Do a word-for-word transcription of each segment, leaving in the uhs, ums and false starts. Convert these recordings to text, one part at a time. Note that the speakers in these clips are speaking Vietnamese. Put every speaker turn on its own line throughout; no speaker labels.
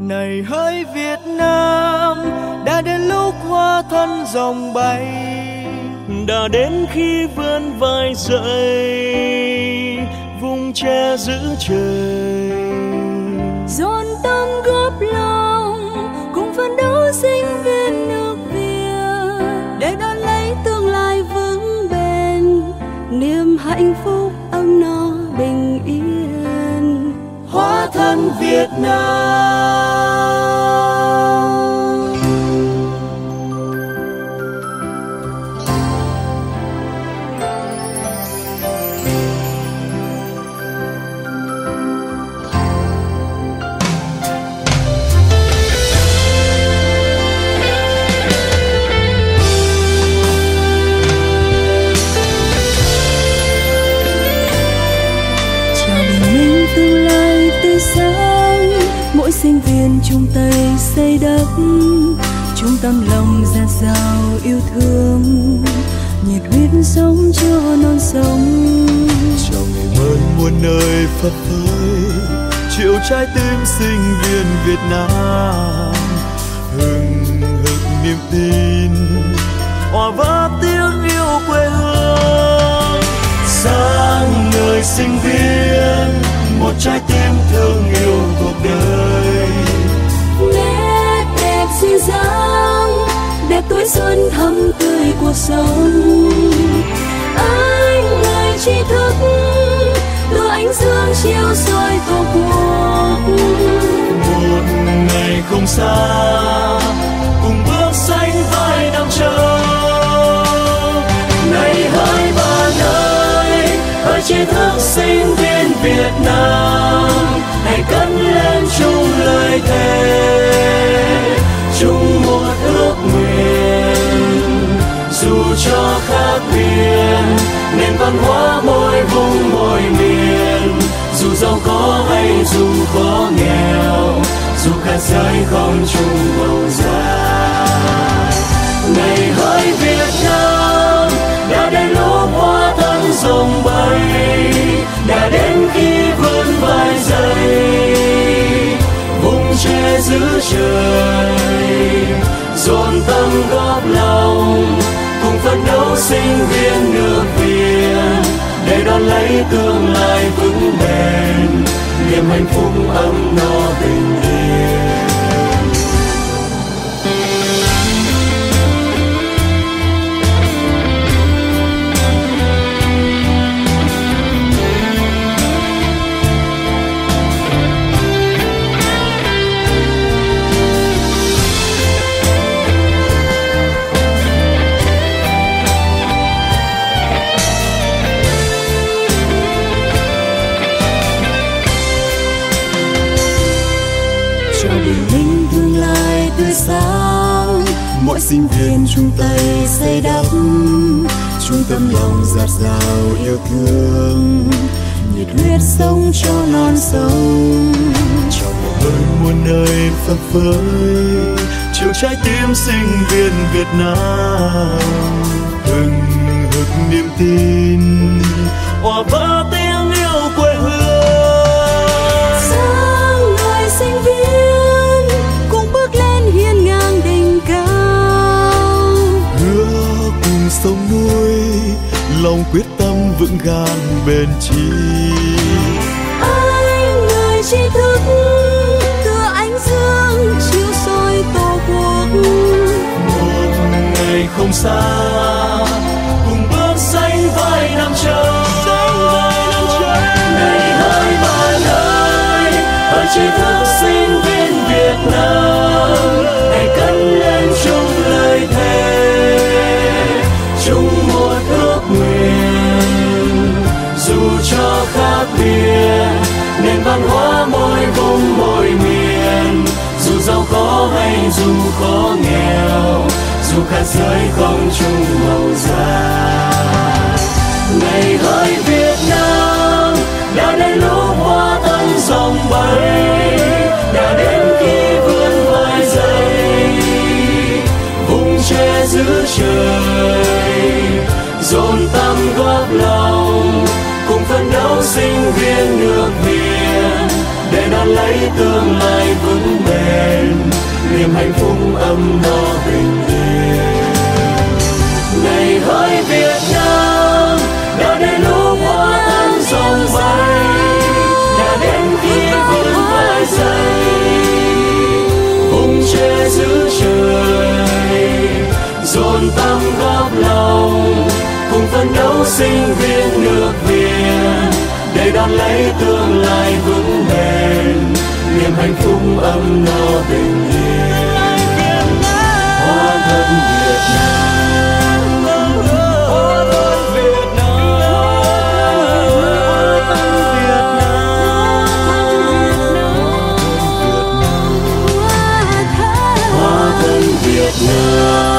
Này hỡi Việt Nam, đã đến lúc hóa thân rồng bay,
đã đến khi vươn vai dậy, vùng che giữ trời.
Dồn tâm góp lòng, cùng phấn đấu sinh viên nước Việt, để đón lấy tương lai vững bền, niềm hạnh phúc ấm no bình yên.
Hóa thân Việt Nam.
Mỗi sinh viên chung tay xây đắp, chung tâm lòng dạt dào yêu thương, nhiệt huyết sống cho non sông.
Chào ngày mới muôn nơi phấp phới, triệu trái tim sinh viên Việt Nam, hừng hực niềm tin, hòa vỡ tiếng yêu quê hương. Sáng người sinh viên, một trái tim thương yêu cuộc đời.
Nét đẹp duyên dáng, đẹp tuổi xuân thắm tươi cuộc sống. Anh người tri thức, đưa ánh dương chiếu soi tổ quốc.
Một ngày không xa, cùng bước sánh vai năm châu. Này hỡi bạn ơi, hỡi tri thức sinh viên Việt Nam, hãy cất lên chung lời thề, chung một ước nguyện. Dù cho khác biệt, nền văn hóa mỗi vùng mỗi miền, dù giàu có hay dù khó nghèo, dù cả giới không chung màu da. Này hỡi Việt Nam, đã đến lúc hóa thân rồng bay, đã đến khi vươn vai dậy, vùng che giữ trời. Dồn tâm góp lòng, cùng phấn đấu sinh viên nước Việt, để đón lấy tương lai vững bền, niềm hạnh phúc ấm no bình yên.
Sáng,
mỗi sinh viên chung tay xây đắp, chung tâm lòng dạt dào yêu thương,
nhiệt huyết sống cho non sông.
Chào mùa mới muôn nơi phấp phới, chiều trái tim sinh viên Việt Nam, hừng hực niềm tin, hòa vỡ tiếng yêu quê hương.
Sáng người sinh viên, cùng bước lên hiên ngang đỉnh cao,
hứa cùng sông núi, lòng quyết tâm vững gan bền chí.
Anh người tri thức, đưa ánh dương chiếu soi tổ quốc.
Một ngày không xa, cùng bước sánh vai năm châu. Này hỡi bạn ơi, hỡi tri thức sinh viên Việt Nam, hãy cất lên chung lời thề, chung một ước nguyện. Dù cho khác biệt, nền văn hóa mỗi vùng mỗi miền, dù giàu có hay dù khó nghèo, dù khác giới không chung màu da. Này hỡi Việt Nam, đã đến lúc hóa thân rồng bay, đã đến khi vươn vai dậy, vùng che giữ trời. Dồn tâm góp lòng, cùng phấn đấu sinh viên nước Việt, để đón lấy tương lai vững bền. niềm hạnh phúc ấm no bình yên. Này hỡi Việt Nam, đã đến lúc hoa tan dòng bay, đã đến khi vươn vai dậy, vùng che giữ trời, dồn tâm góp lòng, cùng phấn đấu sinh viên nước Việt, để đón lấy tương lai vững bền, niềm hạnh phúc ấm no bình yên. Hoa thân Việt Nam, hoa thân Việt Nam, hoa thân Việt Nam, hoa thân Việt Nam.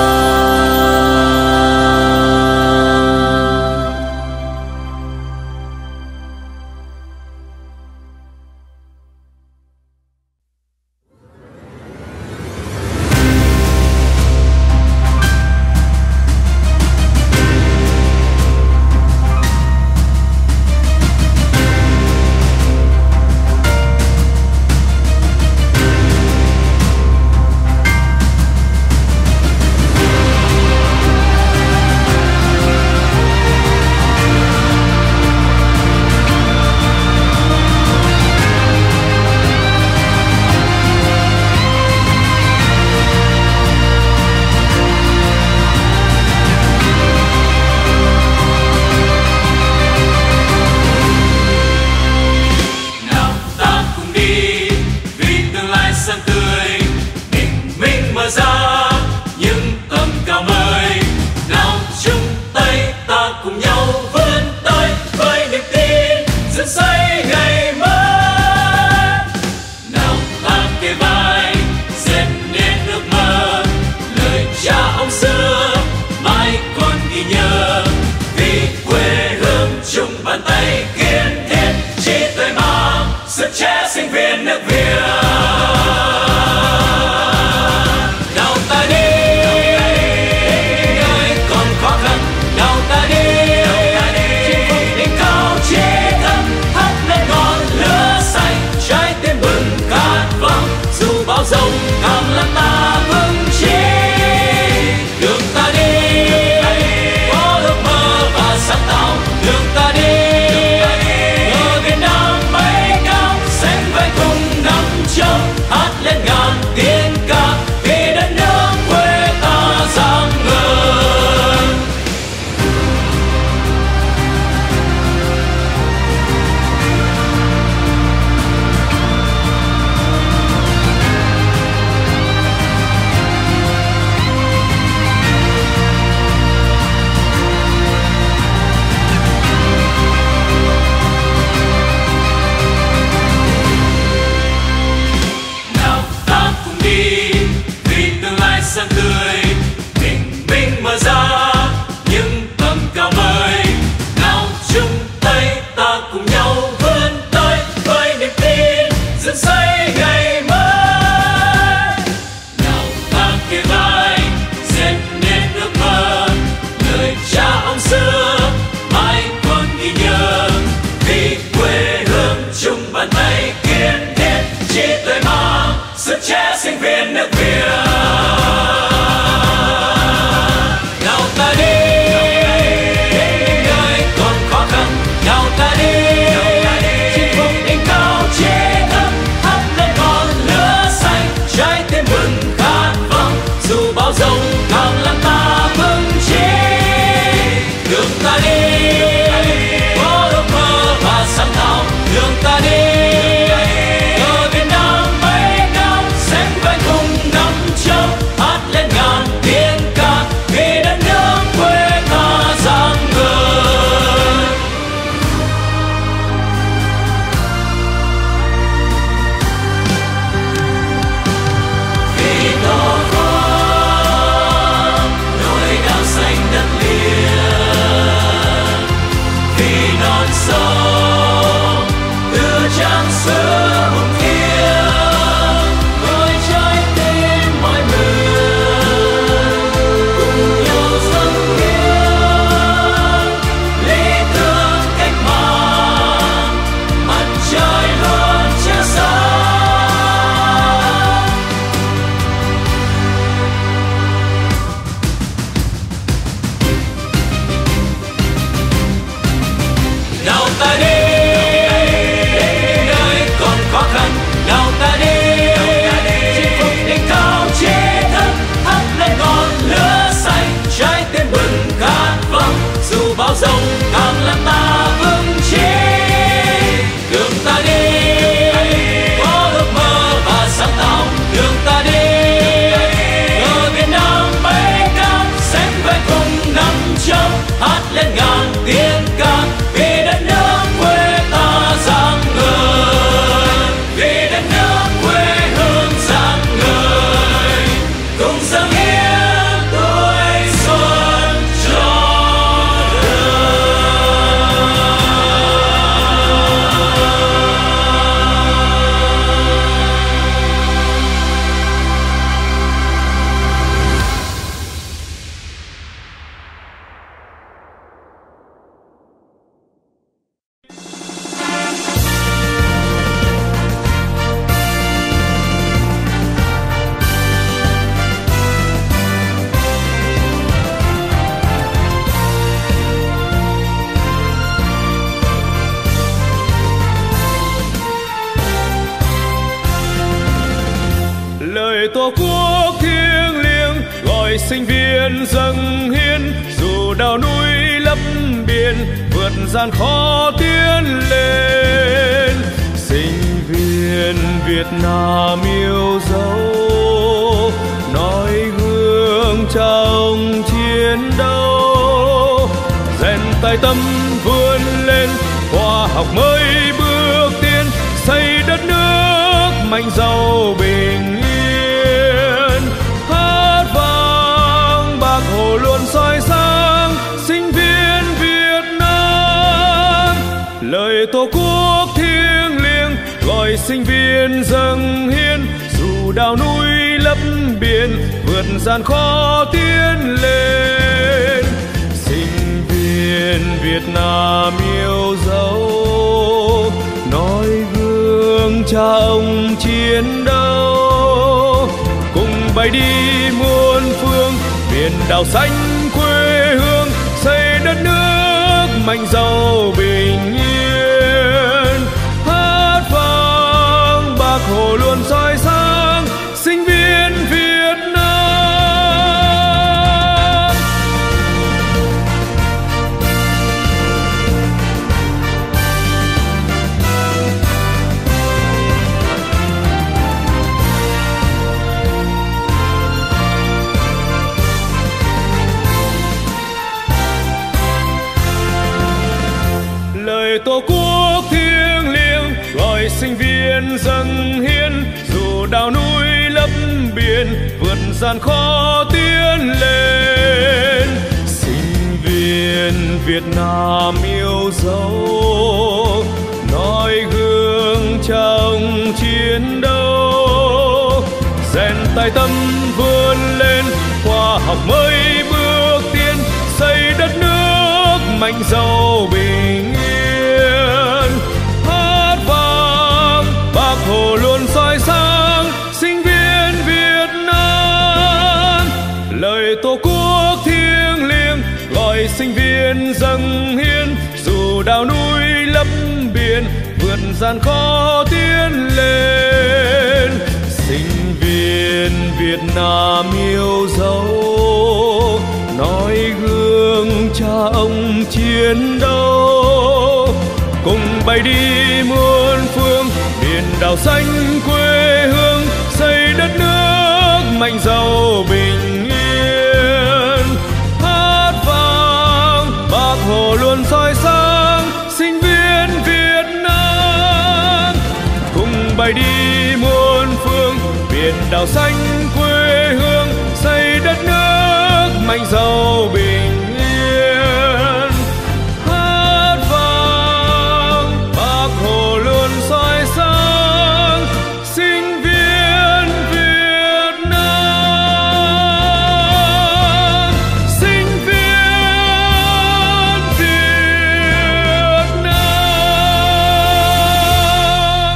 lời Tổ quốc thiêng liêng gọi sinh viên dâng hiến, dù đào núi lấp biển vượt gian khó tiến lên. Sinh viên Việt Nam yêu dấu, nói gương cha ông chiến đấu, rèn tài tâm vươn lên, khoa học mới bước tiến, xây đất nước mạnh giàu bình yên. Hát vang Bác Hồ luôn soi sáng sinh viên Việt Nam, lời Tổ quốc thiêng liêng gọi sinh viên dâng hiến, dù đào núi lấp biển vượt gian khó tiến lên. Sinh viên Việt Nam yêu dấu, nói gương cha ông chiến đấu, cùng bay đi muôn phương biển đảo xanh quê hương, xây đất nước mạnh giàu bình yên. Hát vang Bác Hồ luôn soi sáng sinh viên Việt Nam. Lời Tổ quốc thiêng liêng gọi sinh viên dâng hiến, dù đào núi lấp biển vượt gian khó tiến lên. Sinh viên Việt Nam yêu dấu, nói gương cha ông chiến đấu, rèn tài tâm vươn lên, khoa học mới bước tiến, xây đất nước mạnh giàu bình yên. Hát vang Bác Hồ luôn soi sáng sinh viên Việt Nam, lời Tổ quốc thiêng liêng gọi sinh viên dâng hiến, dù đào núi lấp biển vượt gian khó tiến lên. Sinh viên Việt Nam yêu dấu, nói gương cha ông chiến đấu, cùng bay đi muôn phương biển đảo xanh quê hương, xây đất nước mạnh giàu bình yên. Hát vang Bác Hồ luôn soi sáng sinh viên Việt Nam, cùng bay đi muôn phương biển đảo xanh quê hương, xây đất nước mạnh giàu bình yên. Hát vang Bác Hồ luôn soi sáng sinh viên Việt Nam, sinh viên Việt Nam.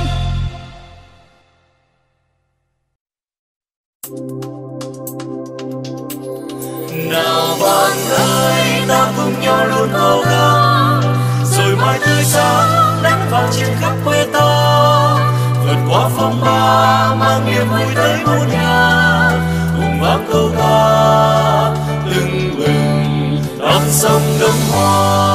Nào bạn ơi, ta cùng nhau luôn cố gắng, rồi mai tươi sáng đánh vào trên khắp quê ta, vượt qua phong ba mang niềm vui tới muôn nhà, cùng vang câu ca tưng bừng non sông Đông Hoa.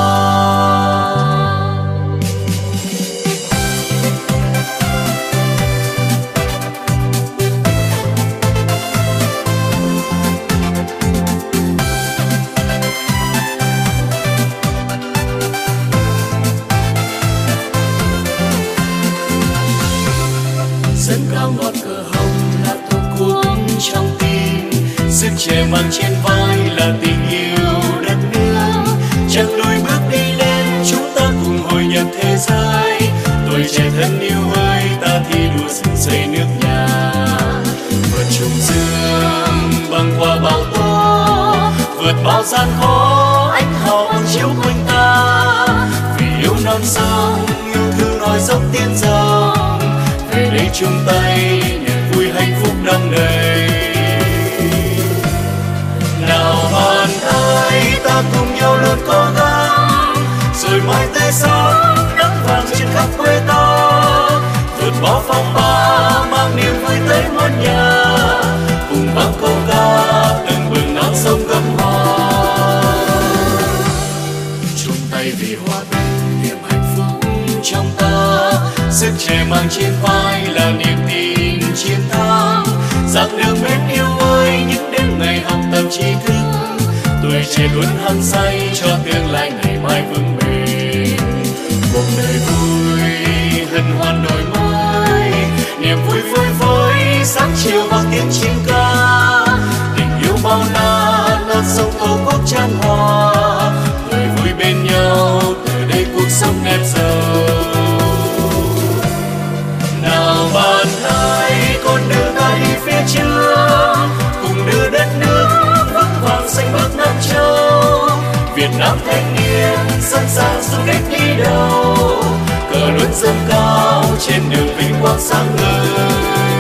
Dân ca ngọt cờ hồng là Tổ quốc trong tim, sức trẻ mang trên vai là tình yêu đất nước. Chắc đôi bước đi lên chúng ta cùng hội nhập thế giới, tuổi trẻ thân yêu ơi ta thi đua dựng xây nước nhà. Vượt trùng dương băng qua bão tố, vượt bao gian khó ánh hào quang chiếu quanh ta, vì yêu non sông yêu thương nói dốc tiếng dòng, về đây chung tay niềm vui hạnh phúc năm nay. Nào bạn ơi, ta cùng nhau luôn cố gắng, rồi mai tươi sáng nắng vàng trên khắp quê ta, vượt bao phong ba mang niềm vui tới muôn nhà, mang trên vai là niềm tin chiến thắng. Dặn đường bên yêu ơi, những đêm ngày học tập tri thức, tuổi trẻ luôn hăng say cho tương lai ngày mai vững bền. Một đời vui hân hoan đổi mới, niềm vui phơi phới sáng chiều bằng tiếng chim ca. Tình yêu bao la non sông tổ quốc chan hòa, người vui bên nhau từ đây cuộc sống đẹp giàu. Nào bạn ơi, con đưa ta đi phía trước, cùng đưa đất nước vững vàng xanh bước Nam Châu. Việt Nam thanh niên sẵn sàng xung kích đi đầu, cờ luôn dâng cao trên đường vinh quang sáng ngời.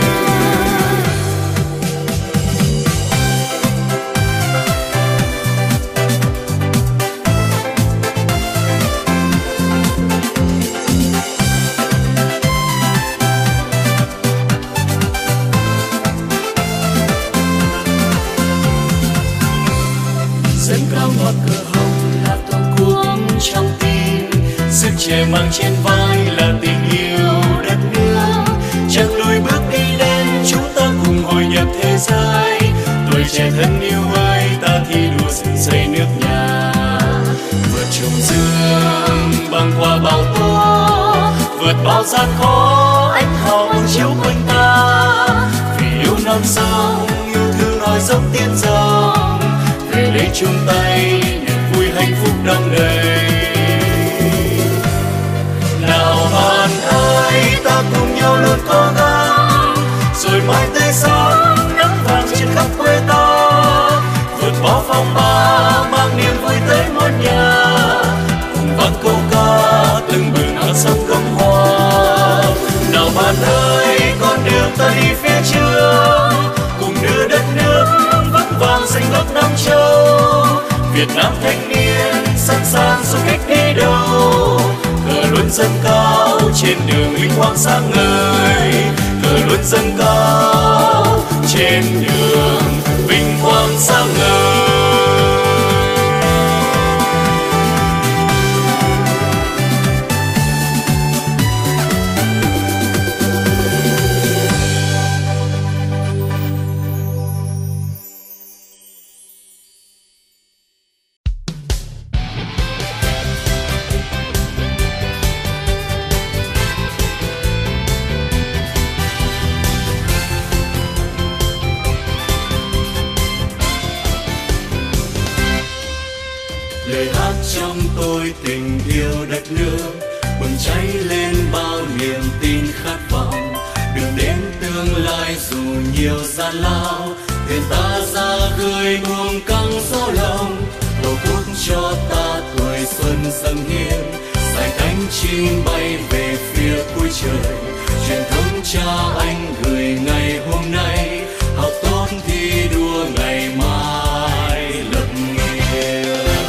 Dân cao ngọt cờ hồng là tổ quốc trong tim,
sức trẻ mang trên vai là tình yêu đất nước. Chẳng lùi bước đi lên, chúng ta cùng hội nhập thế giới. Tuổi trẻ thân yêu ơi, ta thi đua dựng xây nước nhà. Vượt trùng dương băng qua bao tố, vượt bao gian khó, ánh hào quang chiếu quanh ta. Vì yêu non sông, yêu thương nổi giống tiên dòng, về đây chung tay niềm vui hạnh phúc đong đầy. Nào bạn ơi, ta cùng nhau luôn cố gắng, rồi mai tươi sáng nắng vàng trên khắp quê ta. Vượt bao phong ba mang niềm vui tới ngôi nhà, cùng vang câu ca từng bừng non sông gấm hoa. Nào bạn ơi, con đường ta đi phía trước, cùng đưa đất nước vững vàng xanh ngọc Nam Châu. Việt Nam thanh niên sẵn sàng xung kích đi đầu, cờ luôn dâng cao trên đường vinh quang sáng ngời. Cờ luôn dâng cao trên đường vinh quang sáng ngời. Lời hát trong tôi tình yêu đất nước, bừng cháy lên bao niềm tin khát vọng. Đường đến tương lai dù nhiều gian lao, thuyền ta ra khơi buông căng gió lòng. Tổ quốc cho ta tuổi xuân dâng hiến, dài cánh chim bay về phía cuối trời. Truyền thống cha anh gửi ngày hôm nay, học tốt thi đua ngày mai lập nghiệp.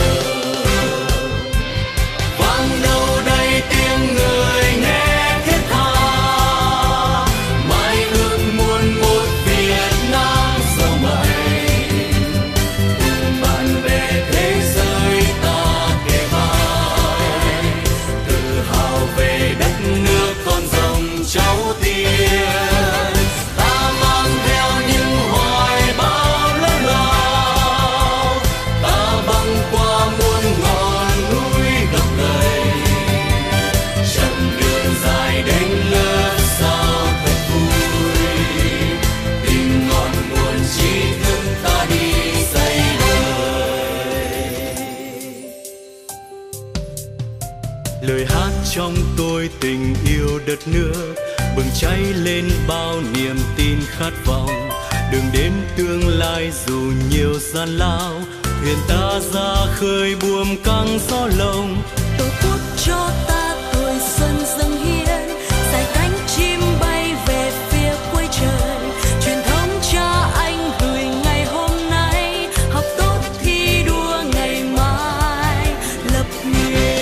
Lời hát trong tôi tình yêu đất nước, bừng cháy lên bao niềm tin khát vọng. Đường đến tương lai dù nhiều gian lao, thuyền ta ra khơi buồm căng gió lồng.
Tổ quốc cho ta tuổi xuân dâng hiến, dài cánh chim bay về phía cuối trời. Truyền thống cha anh gửi ngày hôm nay, học tốt thi đua ngày mai lập nghiệp.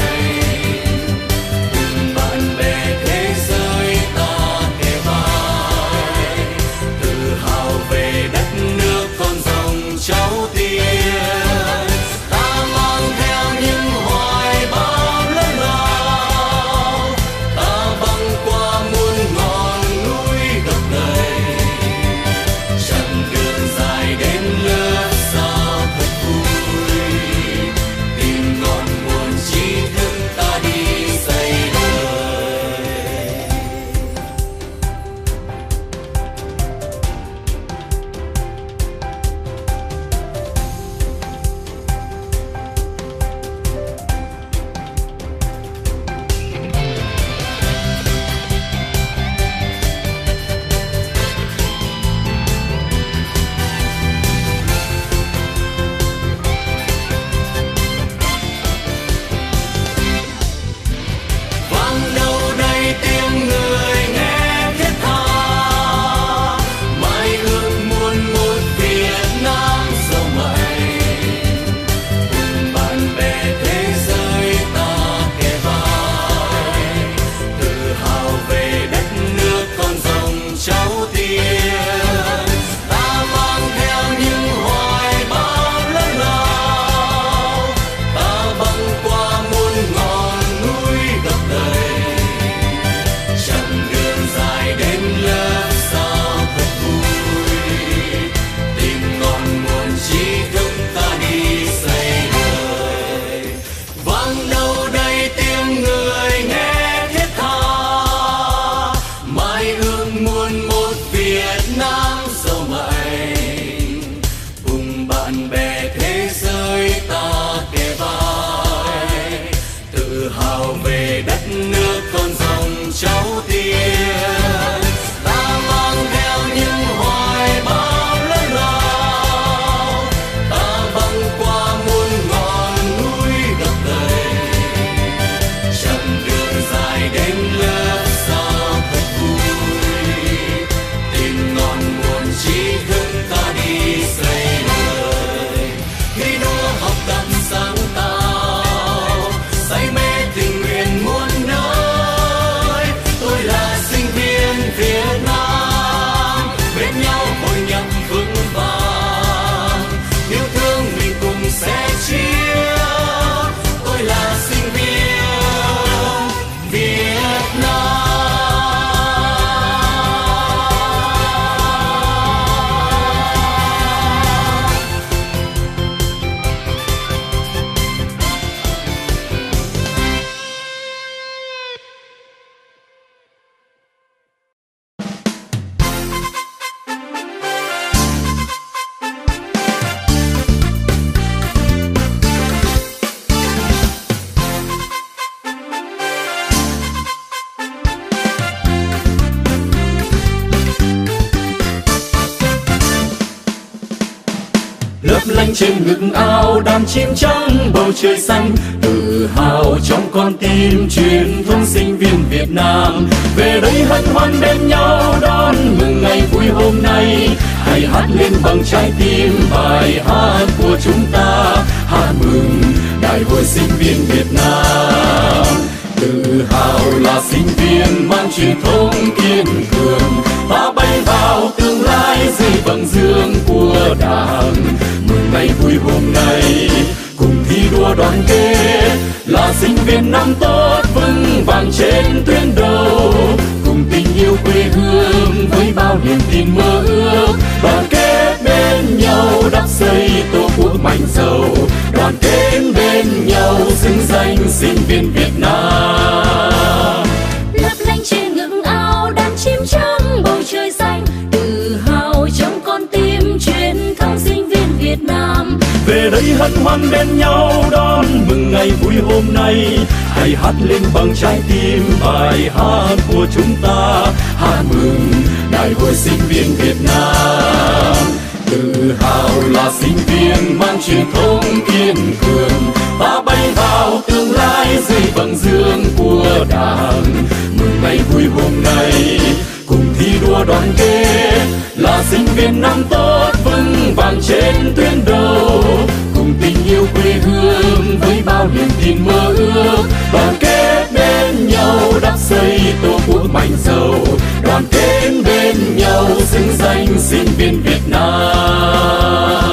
Bạn bè thế giới ta kề vai. lấp lánh trên ngực áo đàn chim trắng bầu trời xanh, tự hào trong con tim truyền thống sinh viên Việt Nam. Về đây hân hoan bên nhau đón mừng ngày vui hôm nay, hãy hát lên bằng trái tim bài hát của chúng ta, hát mừng đại hội sinh viên Việt Nam. Tự hào là sinh viên mang truyền thống kiên cường, ta bay vào tương lai dưới vầng dương của Đảng. Mừng ngày vui hôm nay cùng thi đua đoàn kết, là sinh viên năm tốt vững vàng trên tuyến đầu, cùng tình yêu quê hương với bao niềm tin mơ ước. Đoàn kết bên nhau đắp xây tổ quốc mạnh giàu, đoàn kết bên nhau xứng danh sinh viên Việt Nam.
Lấp lánh trên ngực áo đàn chim trắng bầu trời xanh, tự hào trong con tim truyền thống sinh viên Việt Nam.
Về đây hân hoan bên nhau đón mừng ngày vui hôm nay, hãy hát lên bằng trái tim bài hát của chúng ta, hát mừng đại hội sinh viên Việt Nam. Tự hào là sinh viên mang truyền thống kiên cường, ta bay vào tương lai dưới vầng dương của Đảng. Mừng ngày vui hôm nay cùng thi đua đoàn kết, là sinh viên năm tốt vững vàng trên tuyến đầu, cùng tình yêu quê hương với bao niềm tin mơ ước. Đoàn kết bên nhau đắp xây tổ quốc mạnh giàu, đoàn kết bên nhau xứng danh sinh viên Việt Nam.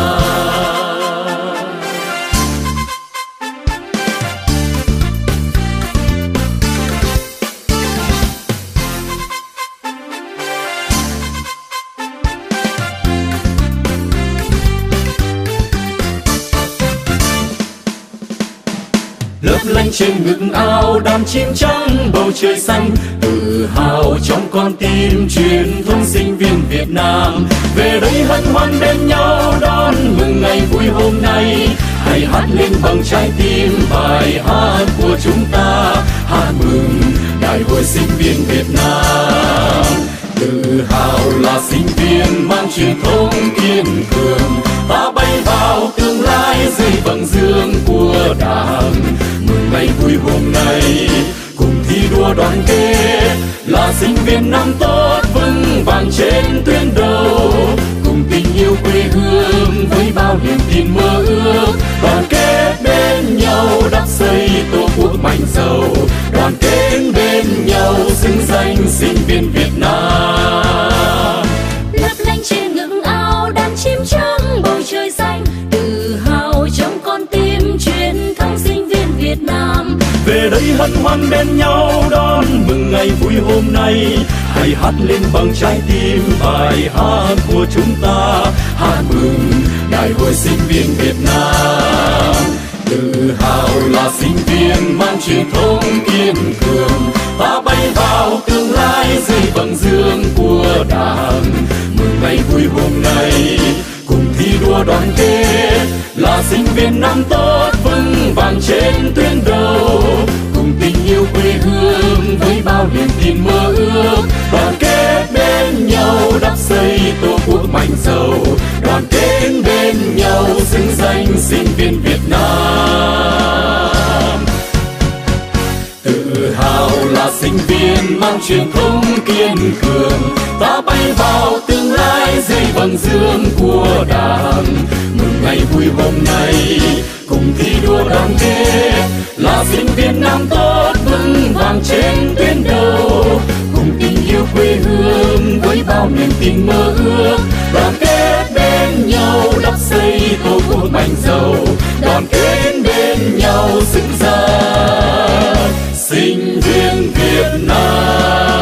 Lấp lánh trên ngực áo đàn chim trắng bầu trời xanh, tự hào trong con tim truyền thống sinh viên Việt Nam. Về đây hân hoan bên nhau đón mừng ngày vui hôm nay, hãy hát lên bằng trái tim bài hát của chúng ta, hát mừng đại hội sinh viên Việt Nam. Tự hào là sinh viên mang truyền thống kiên cường, ta bay vào tương lai dưới vầng dương của Đảng. Mừng ngày vui hôm nay cùng thi đua đoàn kết, là sinh viên năm tốt vững vàng trên tuyến đầu, cùng tình yêu quê hương với bao niềm tin mơ ước. Đoàn kết bên nhau đắp xây tổ quốc mạnh giàu, đoàn kết bên nhau xứng danh sinh viên Việt Nam.
Lấp lánh trên ngực áo đàn chim trắng bầu trời xanh, tự hào trong con tim truyền thống sinh viên Việt Nam.
Về đây hân hoan bên nhau đón mừng ngày vui hôm nay, hãy hát lên bằng trái tim bài hát của chúng ta, hát mừng đại hội sinh viên Việt Nam. Tự hào là sinh viên mang truyền thống kiên cường, ta bay vào tương lai dưới vầng dương của Đảng. Mừng ngày vui hôm nay cùng thi đua đoàn kết, là sinh viên năm tốt vững vàng trên tuyến đầu, cùng tình yêu quê hương với bao niềm tin mơ ước. Đoàn kết bên nhau đắp xây tổ quốc mạnh giàu, đoàn kết bên nhau xứng danh sinh viên Việt Nam. Tự hào là sinh viên mang truyền thống kiên cường, ta bay vào tương lai dưới vầng dương của Đảng. Mừng ngày vui hôm nay cùng thi đua đoàn kết, là sinh viên năm tốt vững vàng trên tuyến đầu, cùng tình yêu quê hương với bao niềm tin mơ ước. Đoàn kết bên nhau đắp xây tổ quốc mạnh giàu, đoàn kết bên nhau xứng danh sinh viên Việt Nam.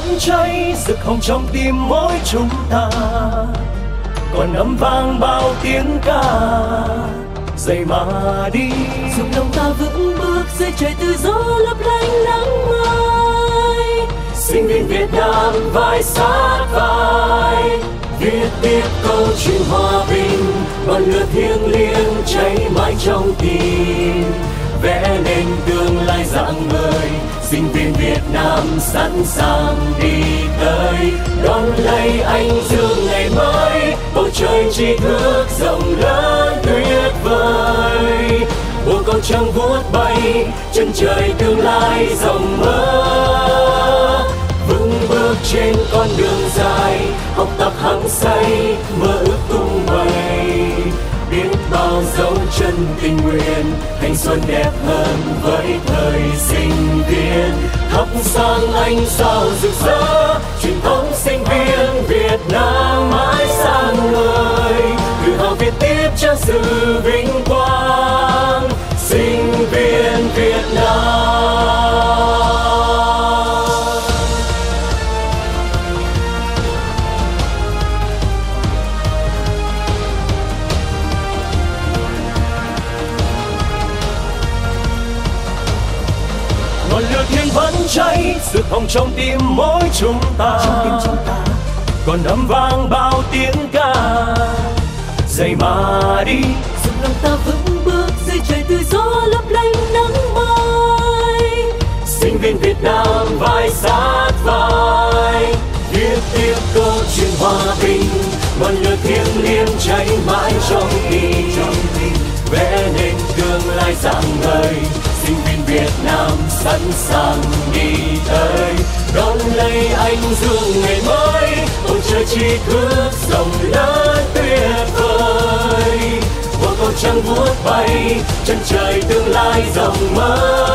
vẫn cháy rực hồng trong tim mỗi chúng ta, còn âm vang bao tiếng ca. Dậy mà đi,
giúp lòng ta vững bước dưới trời tự do lấp lánh nắng mai.
Sinh viên Việt Nam vai sát vai, viết tiếp câu chuyện hòa bình, ngọn lửa thiêng liêng cháy mãi trong tim, vẽ nên tương lai rạng ngời. Sinh viên Việt Nam sẵn sàng đi tới, đón lấy ánh dương ngày mới. Bầu trời tri thức rộng lớn tuyệt vời, mùa con trăng vuốt bay chân trời tương lai rộng mơ. Vững bước trên con đường dài, học tập hăng say mơ ước tung bay. Biết bao dấu chân tình nguyện, thanh xuân đẹp hơn với thời sinh viên. Thắp sáng ánh sao rực rỡ, truyền thống sinh viên Việt Nam mãi sáng ngời. Tự hào viết tiếp trang sử vinh quang sinh viên Việt Nam. Ngọn lửa thiêng vẫn cháy rực hồng trong tim mỗi chúng ta, còn âm vang bao tiếng ca. Dậy mà đi,
giúp lòng ta vững bước dưới trời tự do lấp lánh nắng mai.
Sinh viên Việt Nam vai sát vai, viết tiếp câu chuyện hòa bình, ngọn lửa thiêng liêng cháy mãi trong tim, vẽ nên tương lai rạng ngời. Sinh viên Việt Nam sẵn sàng đi tới, đón lấy ánh dương ngày mới. Bầu trời tri thức rộng lớn tuyệt vời, mùa cầu trăng vuốt bay chân trời tương lai rộng mơ.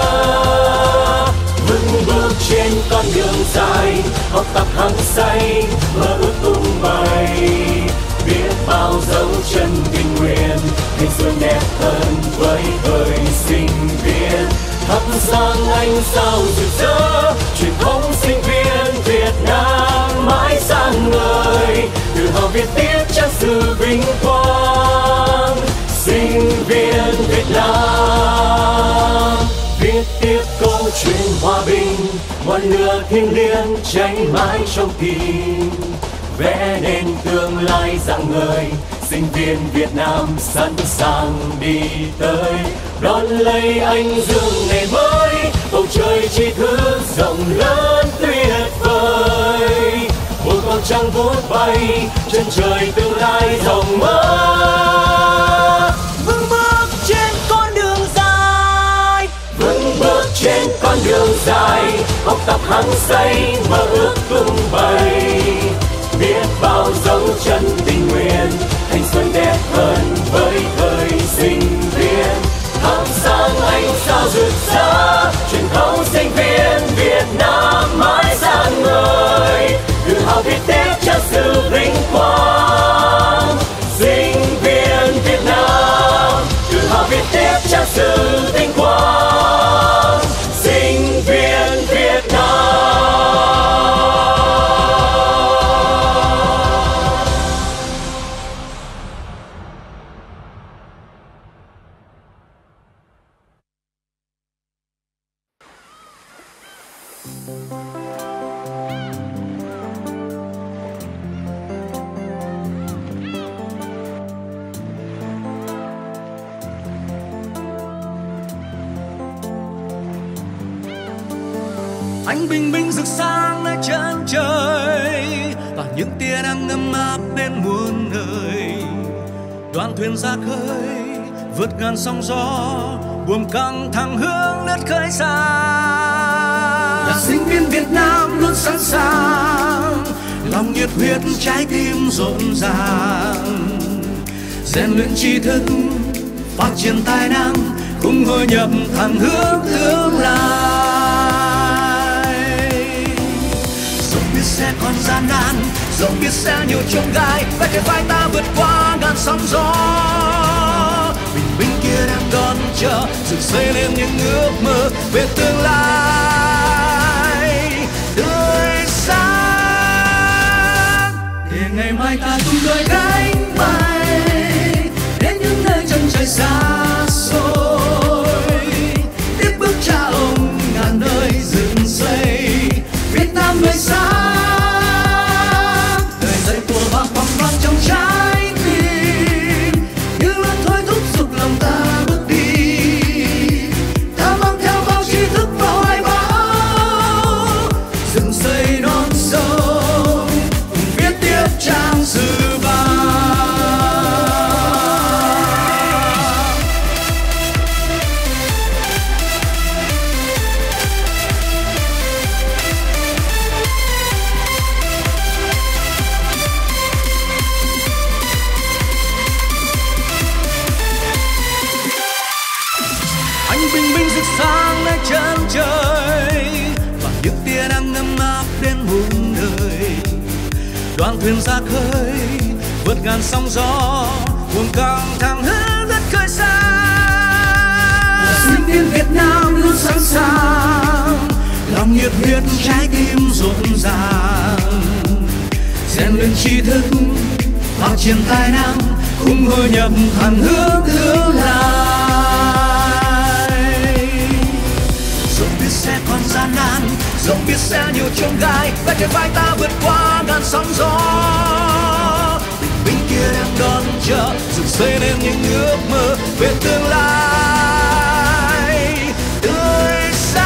Vững bước trên con đường dài, học tập hăng say mơ ước tung bay. Biết bao dấu chân tình nguyện, thanh xuân đẹp hơn với thời sinh viên. Thắp sáng ánh sao rực rỡ, truyền thống sinh viên Việt Nam mãi sáng ngời. Tự hào viết tiếp trang sử vinh quang sinh viên Việt Nam. Viết tiếp câu chuyện hòa bình, ngọn lửa thiêng liêng cháy mãi trong tim, vẽ nên tương lai rạng ngời. Sinh viên Việt Nam sẵn sàng đi tới, đón lấy ánh dương ngày mới. Bầu trời tri thức rộng lớn tuyệt vời, mùa con trăng vuốt bay chân trời tương lai rộng mơ.
Vững bước trên con đường dài,
Vững bước trên con đường dài, học tập hăng say mơ ước tung bay. Biết bao dấu chân tình nguyện, thanh xuân đẹp hơn với thời sinh viên. Thắp sáng ánh sao rực rỡ, truyền thống sinh viên Việt Nam mãi sáng ngời. Tự hào viết tiếp trang sử vinh quang sinh viên Việt Nam. Tự hào viết tiếp trang sử vinh quang sinh viên Việt Nam.
Ánh bình minh rực sáng nơi chân trời, và những tia nắng ấm áp bên muôn nơi. Đoàn thuyền ra khơi vượt ngàn sóng gió, buồm căng thẳng hướng đất khơi xa. Là sinh viên Việt Nam luôn sẵn sàng, lòng nhiệt huyết trái tim rộn ràng. Rèn luyện tri thức, phát triển tài năng, cùng hội nhập thẳng hướng tương lai. Dẫu biết sẽ còn gian nan, dẫu biết sẽ nhiều chông gai, vai kề vai ta vượt qua ngàn sóng gió. Bình minh kia đang đón chờ, dựng xây lên những ước mơ về tương lai tươi sáng. để ngày mai ta cùng đôi cánh bay đến những nơi chân trời xa xôi, tiếp bước cha ông ngàn nơi dựng xây Việt Nam người sáng. Đời dậy của bác vang vang trong trái tim, như luôn thôi thúc giục lòng ta bước đi. Ta mang theo bao tri thức vào hoài bão, dựng xây non sông, cùng viết tiếp trang sử vàng. Anh bình minh rực sáng nơi chân trời, và những tia nắng ấm áp đến muôn đời. Đoàn thuyền ra khơi vượt ngàn sóng gió, buông căng thẳng hướng đất khơi xa. Sinh viên Việt Nam luôn sẵn sàng, lòng nhiệt huyết trái tim rộn ràng. Rèn luyện tri thức, phát triển tài năng, cùng hội nhập thẳng hướng tương lai. Dẫu biết sẽ còn gian nan, dẫu biết sẽ nhiều chông gai, vai kề vai ta vượt qua ngàn sóng gió. Bình minh kia đang đón chờ, dựng xây nên những ước mơ về tương lai tươi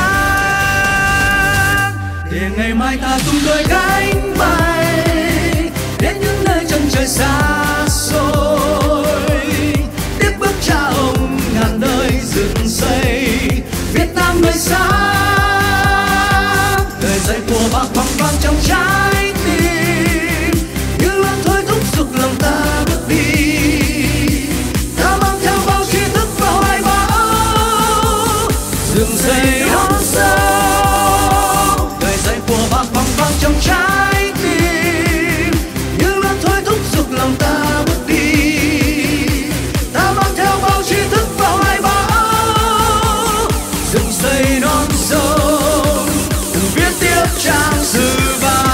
sáng. Để ngày mai ta cùng đôi cánh bay đến những nơi chân trời xa xôi, tiếp bước cha ông ngàn nơi dựng xây Việt Nam người sáng. Đời dậy của bác vang vang trong trái tim, như luôn thôi thúc giục lòng ta bước đi. Ta mang theo bao tri thức vào hoài bão, dựng xây non sông. Đời dậy của bác vang vang trong trái tim, như luôn thôi thúc giục lòng ta bước đi. Ta mang theo bao tri thức vào hoài bão, dựng xây non sông, từng viết tiếp trang sử vàng.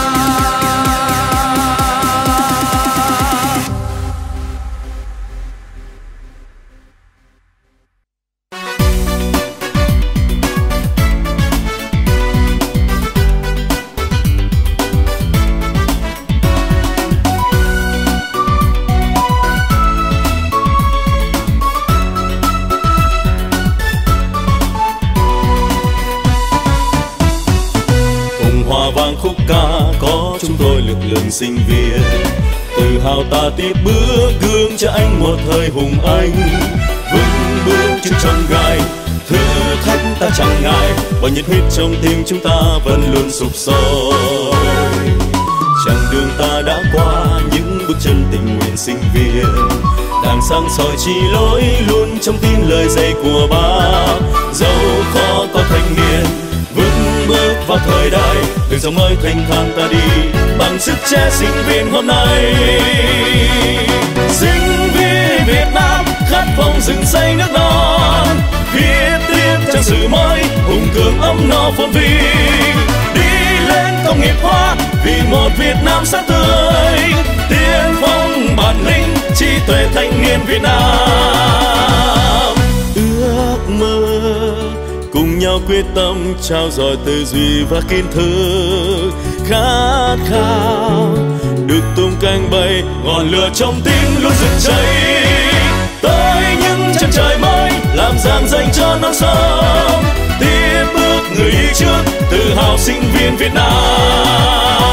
Cùng hòa vang khúc ca có chúng tôi lực lượng sinh viên, tự hào ta tiếp bước gương cho anh một thời hùng anh. Vững bước trước trong gai, thử thách ta chẳng ngại, bao nhiệt huyết trong tim chúng ta vẫn luôn sục sôi. Chặng đường ta đã qua những bước chân tình nguyện sinh viên, đàng sáng soi chỉ lối luôn trong tin lời dạy của Bác. Dẫu khó có thanh niên vững bước vào thời đại, đường dòng ơi thanh thang ta đi bằng sức trẻ sinh viên hôm nay. Sinh viên Việt Nam khát vọng dựng xây nước non, viết tiếp trang sử mới hùng cường ấm no phồn vinh. Đi lên công nghiệp hóa vì một Việt Nam sáng tươi, tiên phong bản lĩnh trí tuệ thanh niên Việt Nam. Ước mơ cùng nhau quyết tâm trao dồi tư duy và kiến thức, khát khao được tung cánh bay, ngọn lửa trong tim luôn rực cháy. Tới những chân trời mới làm dáng dành cho non sông, tiếp bước người đi trước tự hào sinh viên Việt Nam.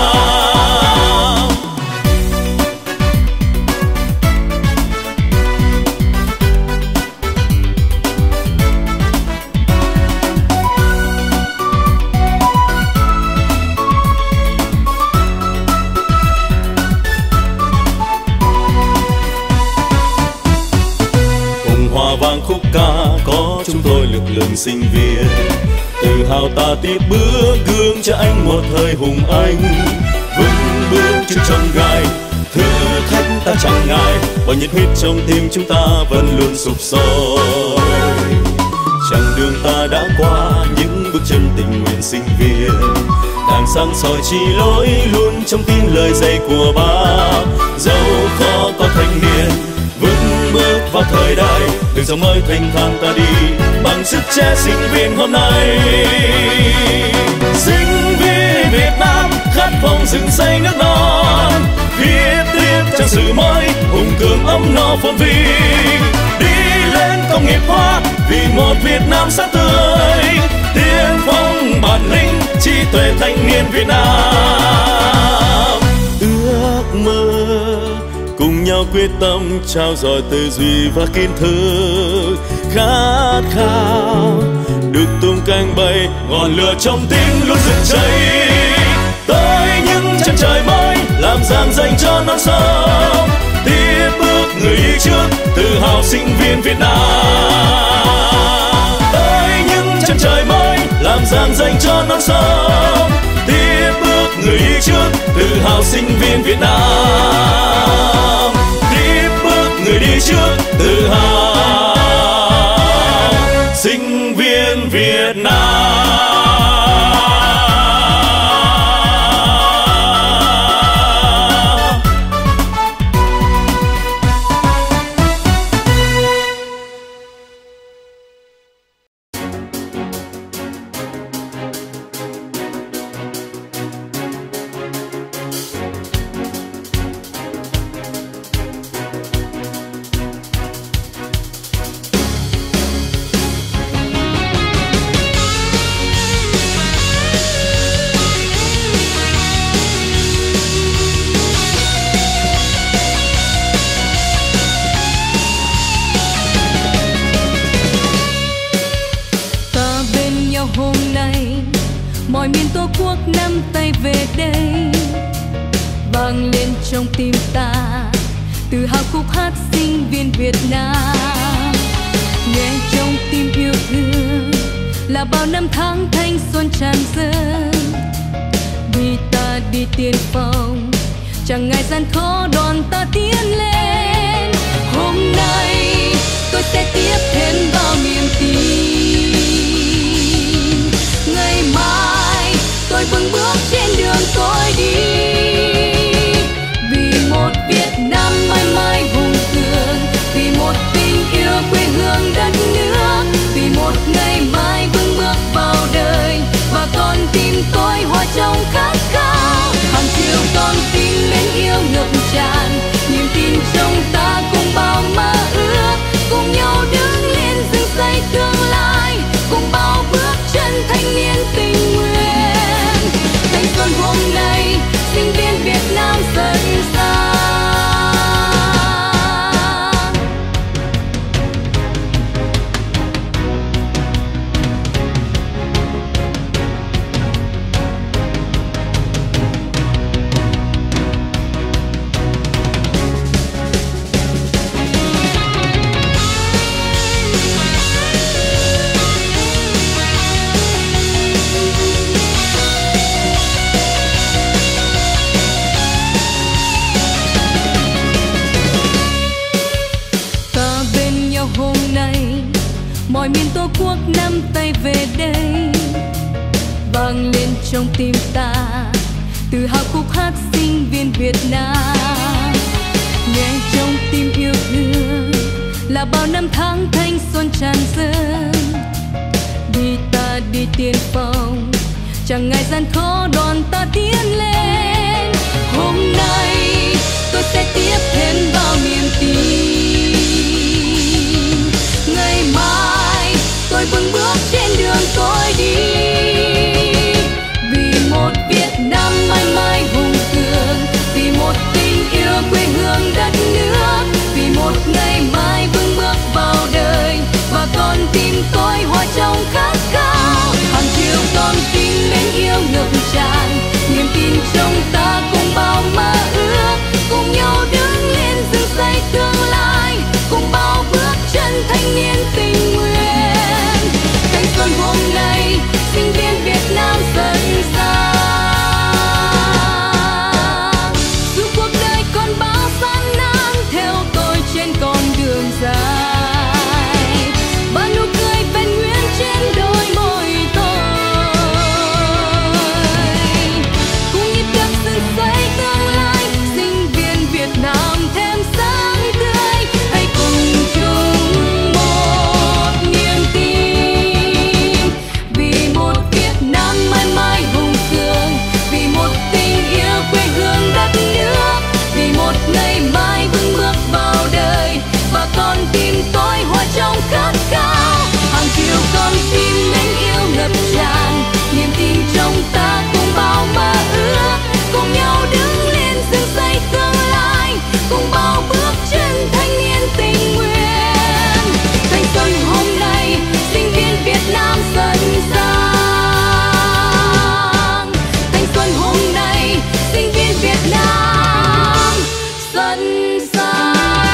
Vang khúc ca có chúng tôi lực lượng sinh viên, tự hào ta tiếp bước gương cho anh một thời hùng anh. Vững bước trước trong gai, thử thách ta chẳng ngại, bao nhiệt huyết trong tim chúng ta vẫn luôn sục sôi. Chặng đường ta đã qua những bước chân tình nguyện sinh viên,
càng sáng soi chi lối luôn trong tim lời dạy của Bác. Dẫu khó có thanh niên vững bước vào thời đại, từng dòng mới thanh thang ta đi bằng sức trẻ sinh viên hôm nay. Sinh viên Việt Nam khát vọng rừng xanh nước non, viết tiếp trang sử mới hùng cường ấm no phồn vinh. Đi lên công nghiệp hóa vì một Việt Nam sáng tươi, tiên phong bản lĩnh trí tuệ thanh niên Việt Nam. Ước mơ cùng nhau quyết tâm trao dồi tư duy và kiến thức, khát khao được tung cánh bay, ngọn lửa trong tim luôn rực cháy. Tới những chân trời mới làm dáng dành cho non sông, tiếp bước người đi trước tự hào sinh viên Việt Nam. Tới những chân trời mới làm dáng dành cho non sông, tiếp bước người đi trước tự hào sinh viên Việt Nam. Tiếp bước người đi trước tự hào sinh viên Việt Nam.
mọi miền Tổ quốc nắm tay về đây, vang lên trong tim ta tự hào khúc hát sinh viên Việt Nam. Nghe trong tim yêu thương là bao năm tháng thanh xuân tràn dâng, vì ta đi tiên phong chẳng ngại gian khó đón ta tiến lên. Hôm nay tôi sẽ tiếp thêm bao niềm tin, ngày mai tôi vững bước trên đường tôi đi, vì một Việt Nam mãi mãi hùng cường, vì một tình yêu quê hương đất nước, vì một ngày mai vững bước vào đời và con tim tôi hòa trong khát khao. Hàng triệu con tim mến yêu ngập tràn, niềm tin trong ta cùng bao mơ ước, cùng nhau đứng lên dựng xây tương lai, cùng bao bước chân thanh niên tình nguyện. Thanh xuân hôm nay sinh viên Việt Nam dần sang. Mọi miền Tổ quốc nắm tay về đây, vang lên trong tim ta tự hào khúc hát sinh viên Việt Nam. Nghe trong tim yêu thương là bao năm tháng thanh xuân tràn dâng, vì ta đi tiên phong chẳng ngại gian khó đón ta tiến lên. Hôm nay tôi sẽ tiếp thêm bao niềm tin, ngày mai tôi vững bước trên đường tôi đi, vì một Việt Nam mãi mãi hùng cường, vì một tình yêu quê hương đất nước, vì một ngày mai vững bước vào đời và con tim tôi hòa trong khát khao. Hàng triệu con tim mến yêu ngập tràn, tim tôi hòa trong khát khao. Hàng triệu con tim mến yêu ngập tràn, niềm tin trong ta cùng bao mơ ước, cùng nhau đứng lên dựng xây tương lai, cùng bao bước chân thanh niên tình nguyện. Thanh xuân hôm nay sinh viên Việt Nam dần dàng, thanh xuân hôm nay sinh viên Việt Nam dần dàng.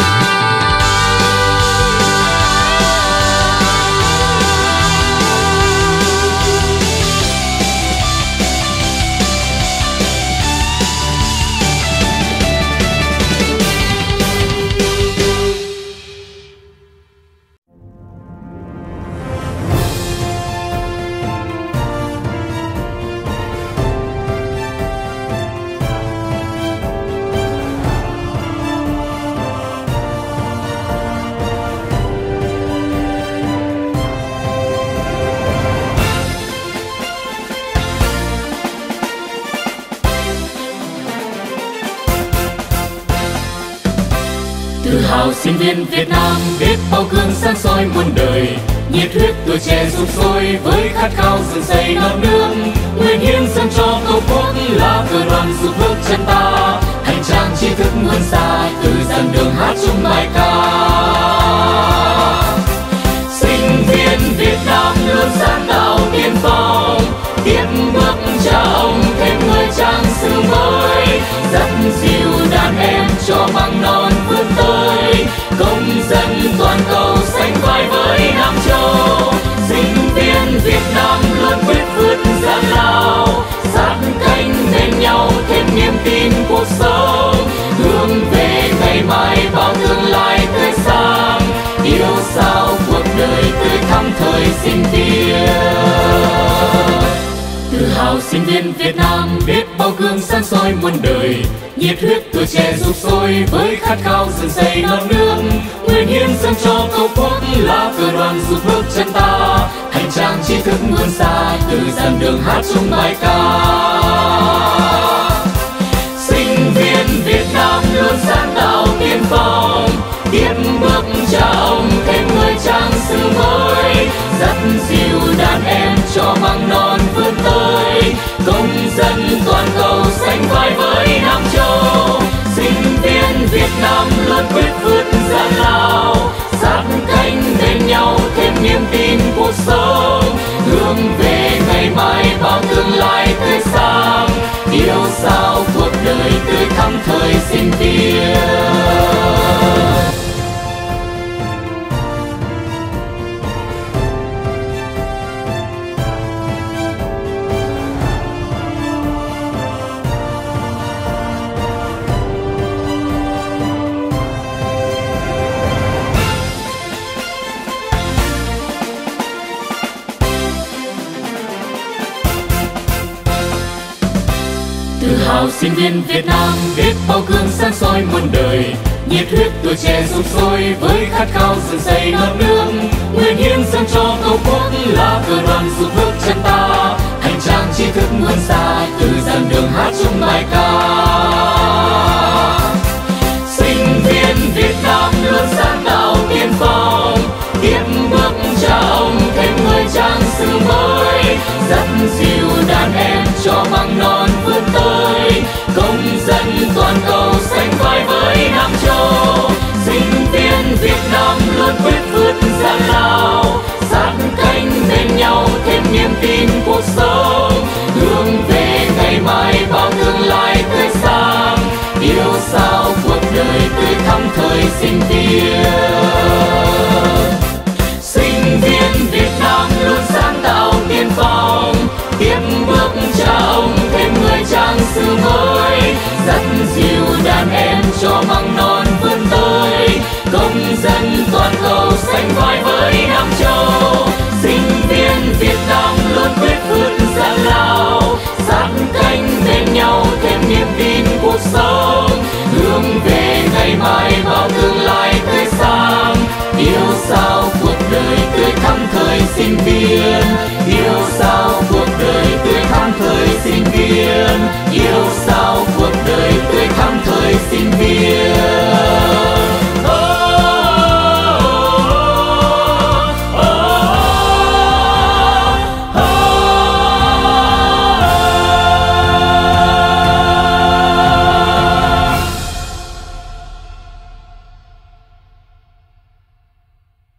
Tự hào sinh viên Việt Nam biết bao gương sáng soi muôn đời, nhiệt huyết tuổi trẻ sục sôi với khát khao dựng xây non nước. Nguyện hiến dâng cho tổ quốc là cờ đoàn giúp bước chân ta, hành trang tri thức vươn xa từ dàn đường hát chung bài ca. Sinh viên Việt Nam luôn sáng tạo tiên phong, tiếp bước cha ông thêm người trang sử mới, dắt dìu đàn em cho măng non vươn tới, công dân toàn cầu sánh vai với Nam Châu. Sinh viên Việt Nam luôn quyết vượt gian lao, sát cánh bên nhau thêm niềm tin cuộc sống, hướng về ngày mai bao tương lai tươi sáng, yêu sao cuộc đời tươi thắm thời sinh viên. Tự hào sinh viên Việt Nam biết bao gương sáng soi muôn đời, nhiệt huyết tuổi trẻ sục sôi với khát khao dựng xây non nước. Nguyện hiến dâng cho tổ quốc là cờ đoàn giúp bước chân ta, hành trang tri thức vươn xa từ dàn đường hát chung bài ca. Sinh viên Việt Nam luôn sáng tạo tiên phong, tiếp bước cha ông thêm người trang sử mới, dắt dìu đàn em cho măng non vươn tới, công dân toàn cầu sánh vai với Nam Châu. Sinh viên Việt Nam luôn quyết vượt gian lao, sát cánh bên nhau thêm niềm tin cuộc sống, hướng về ngày mai bao tương lai tươi sáng, yêu sao cuộc đời tươi thắm thời sinh viên. Tự hào sinh viên Việt Nam biết bao gương sáng soi muôn đời, nhiệt huyết tuổi trẻ sục sôi với khát khao dựng xây non nước. Nguyện hiến dâng cho tổ quốc là cờ đoàn giúp bước chân ta, hành trang tri thức vươn xa từ dàn đường hát chung bài ca. Sinh viên Việt Nam luôn sáng tạo tiên phong, tiếp bước cha ông thêm người trang sử mới, dắt dìu đàn em cho măng non vươn tới, công dân toàn cầu sánh vai với Nam Châu. Sinh viên Việt Nam luôn quyết vượt gian lao, sát cánh bên nhau thêm niềm tin cuộc sống, hướng về ngày mai bao tương lai tươi sáng, yêu sao cuộc đời tươi thắm thời sinh viên. Sinh viên Việt Nam luôn sáng tạo tiên phong, tiếp bước cha ông thêm người trang sử mới, dắt dìu đàn em cho măng non vươn tới, công dân toàn cầu sánh vai với Nam Châu. Sinh viên Việt Nam luôn quyết vượt gian lao, sát cánh bên nhau thêm niềm tin cuộc sống,